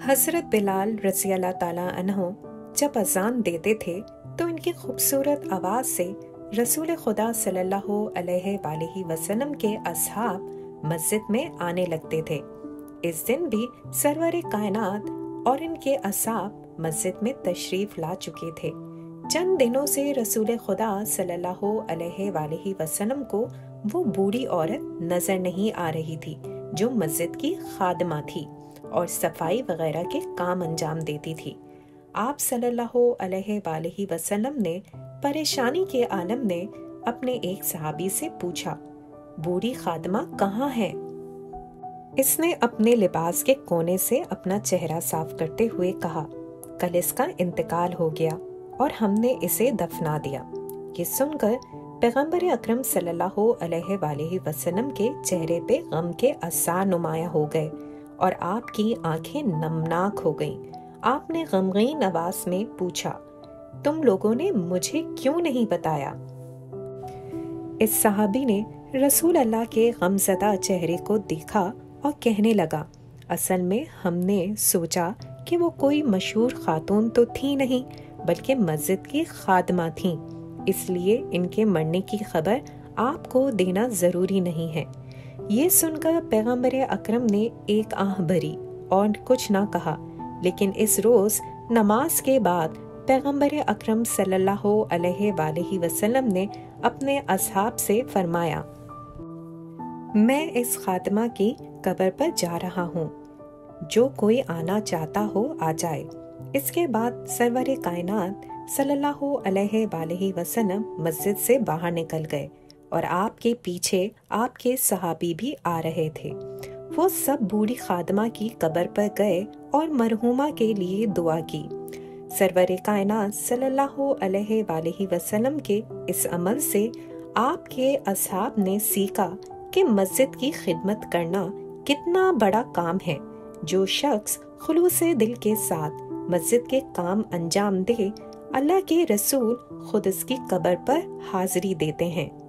हज़रत बिलाल रज़ी अल्लाह ताला अन्हो जब अज़ान देते थे तो इनकी खूबसूरत आवाज़ से रसूल खुदा सल्लल्लाहु अलैहि वसल्लम के असहाब मस्जिद में आने लगते थे। इस दिन भी सरवर कायनात और इनके असहाब मस्जिद में तशरीफ़ ला चुके थे। चंद दिनों से रसूल खुदा सल्लल्लाहु अलैहि वसल्लम को वो बूढ़ी औरत नज़र नहीं आ रही थी जो मस्जिद की खादमा थी और सफाई वगैरह के काम अंजाम देती थी। आप सल्लल्लाहु अलैहि वसल्लम ने परेशानी के आलम में अपने एक सहाबी से पूछा, बूढ़ी खादमा कहाँ है? इसने अपने लिबास के कोने से अपना चेहरा साफ करते हुए कहा, कल इसका इंतकाल हो गया और हमने इसे दफना दिया। ये सुनकर पैगंबर अकरम सल्लल्लाहु अलैहि वसल्लम के चेहरे पे गम के आसार नुमाया हो गए और आपकी आंखें नमनाक हो गईं। आपने गमगीन आवाज में पूछा, तुम लोगों ने मुझे क्यों नहीं बताया? इस सहाबी ने रसूल अल्लाह के गमज़दा चेहरे को देखा और कहने लगा, असल में हमने सोचा कि वो कोई मशहूर खातून तो थी नहीं बल्कि मस्जिद की खादमा थीं, इसलिए इनके मरने की खबर आपको देना ज़रूरी नहीं है। ये सुनकर पैगंबर अकरम ने एक आह भरी और कुछ ना कहा, लेकिन इस रोज़ नमाज के बाद पैगंबर अकरम सल्लल्लाहु अलैहि वसल्लम ने अपने असहाब से फरमाया, मैं इस खात्मा की कब्र पर जा रहा हूँ, जो कोई आना चाहता हो आ जाए। इसके बाद सरवर कायनात सल्लल्लाहु अलैहि वसल्लम मस्जिद से बाहर निकल गए और आपके पीछे आपके सहाबी भी आ रहे थे। वो सब बूढ़ी खादमा की कब्र पर गए और मरहूमा के लिए दुआ की। सरवर कायनात सल्लल्लाहु अलैहि वसल्लम के इस अमल से आपके असहाब ने सीखा कि मस्जिद की खिदमत करना कितना बड़ा काम है। जो शख्स खुलूसे दिल के साथ मस्जिद के काम अंजाम दे, अल्लाह के रसूल खुद उसकी कब्र पर हाजिरी देते हैं।